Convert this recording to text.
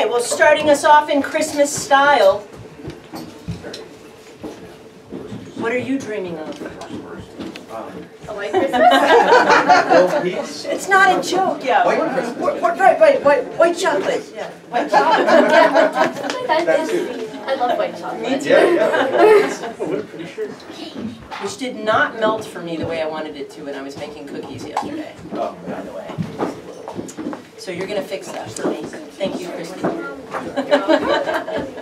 right, well, starting us off in Christmas style, what are you dreaming of? A white Christmas? It's not a joke, yeah. White Christmas. White chocolate, yeah. White chocolate. I love white chocolate. Me too. Yeah. Which did not melt for me the way I wanted it to when I was making cookies yesterday, Oh, by the way. So you're going to fix that for me. Thank you, Christy.